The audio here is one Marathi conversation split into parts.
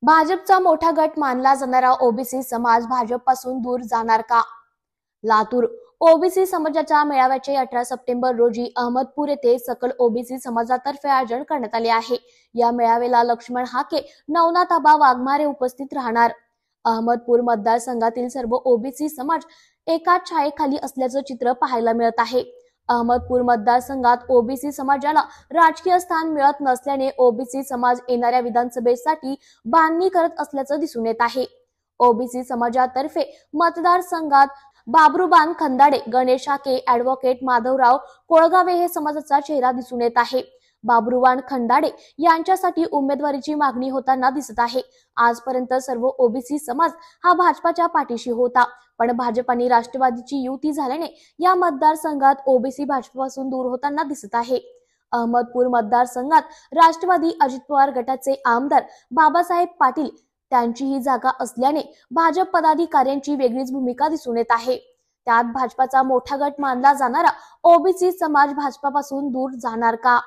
भाजपचा मोठा गट मानला जाणारा ओबीसी समाज भाजपपासून दूर जाणार का? लातूर ओबीसी समाजाच्या मेळाव्याचे 18 सप्टेंबर रोजी अहमदपूर येथे सकल ओबीसी समाजातर्फे आयोजन करण्यात आले आहे। या मेळाव्याला लक्ष्मण हाके, नवनाथ आबा वाघमारे उपस्थित राहणार। अहमदपूर मतदारसंघातील सर्व ओबीसी समाज एकाच छायेखाली असल्याचं चित्र पाहायला मिळत आहे। अहमदपूर मतदारसंघात ओबीसी समाजाला राजकीय स्थान मिळत नसल्याने ओबीसी समाज येणाऱ्या विधानसभेसाठी बांधणी करत असल्याचं दिसून येत आहे। ओबीसी समाजातर्फे मतदारसंघात बाबरूबान खंदाडे, गणेश हाके, ॲडव्होकेट माधवराव कोळगावे हे समाजाचा चेहरा दिसून येत आहे। बाबरूबान खंदाडे यांच्यासाठी उमेदवारीची मागणी होताना दिसत आहे। आजपर्यंत सर्व ओबीसी समाज हा भाजपाच्या पाठीशी होता, पण भाजप आणि राष्ट्रवादीची युती झाल्याने या मतदारसंघात ओबीसी भाजपपासून दूर होताना दिसत आहे। अहमदपूर मतदारसंघात राष्ट्रवादी अजित पवार गटाचे आमदार बाबासाहेब पाटील त्यांची ही जागा असल्याने भाजप पदाधिकाऱ्यांची वेगळीच भूमिका दिसून येत आहे। त्यात भाजपाचा मोठा गट मानला जाणारा ओबीसी समाज भाजपापासून दूर जाणार का?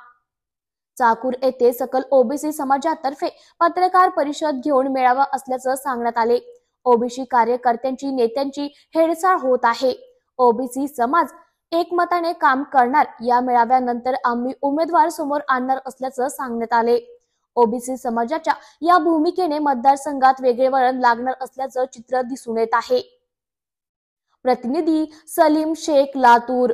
चाकूर येथे सकल ओबीसी समाजातर्फे पत्रकार परिषद घेऊन मेळावा असल्याचं सांगण्यात आले। ओबीसी कार्यकर्त्यांची नेत्यांची हेळसाळ होत आहे। ओबीसी समाज एकमताने काम करणार, या मेळाव्यानंतर आम्ही उमेदवार समोर आणणार असल्याचं सांगण्यात आले। ओबीसी समाजाच्या या भूमिकेने मतदारसंघात वेगळे वळण लागणार असल्याचं चित्र दिसून येत आहे। प्रतिनिधी सलीम शेख, लातूर।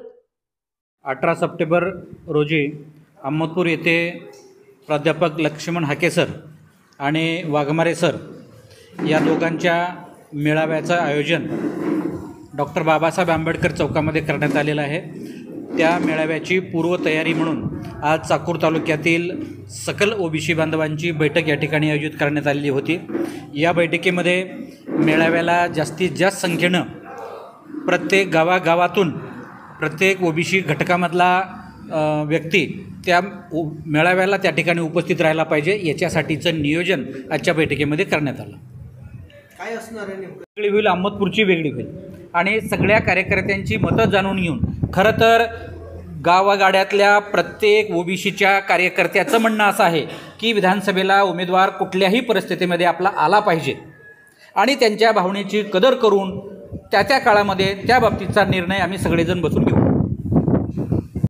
18 सप्टेंबर रोजी अहमदपूर येथे प्राध्यापक लक्ष्मण हाके सर आणि वाघमारे सर या दोघांच्या मेळाव्याचं आयोजन डॉक्टर बाबासाहेब आंबेडकर चौकामध्ये करण्यात आलेलं आहे। त्या मेळाव्याची पूर्वतयारी म्हणून आज चाकूर तालुक्यातील सकल ओबीसी बांधवांची बैठक या ठिकाणी आयोजित करण्यात आलेली होती। या बैठकीमध्ये मेळाव्याला जास्तीत जास्त संख्येनं प्रत्येक गावागावातून प्रत्येक ओबीसी घटकामधला व्यक्ती त्या मेळाव्याला त्या ठिकाणी उपस्थित राहायला पाहिजे, याच्यासाठीचं नियोजन आजच्या बैठकीमध्ये करण्यात आलं। काय असणार आहे नेमकं? वेगळी होईल, अहमदपूरची वेगळी होईल आणि सगळ्या कार्यकर्त्यांची मतं जाणून घेऊन खरं तर गावागाड्यातल्या प्रत्येक ओबीसीच्या कार्यकर्त्याचं म्हणणं असं आहे की विधानसभेला उमेदवार कुठल्याही परिस्थितीमध्ये आपला आला पाहिजे आणि त्यांच्या भावनेची कदर करून त्या काळामध्ये त्या बाबतीचा निर्णय आम्ही सगळेजण बसून घेऊ।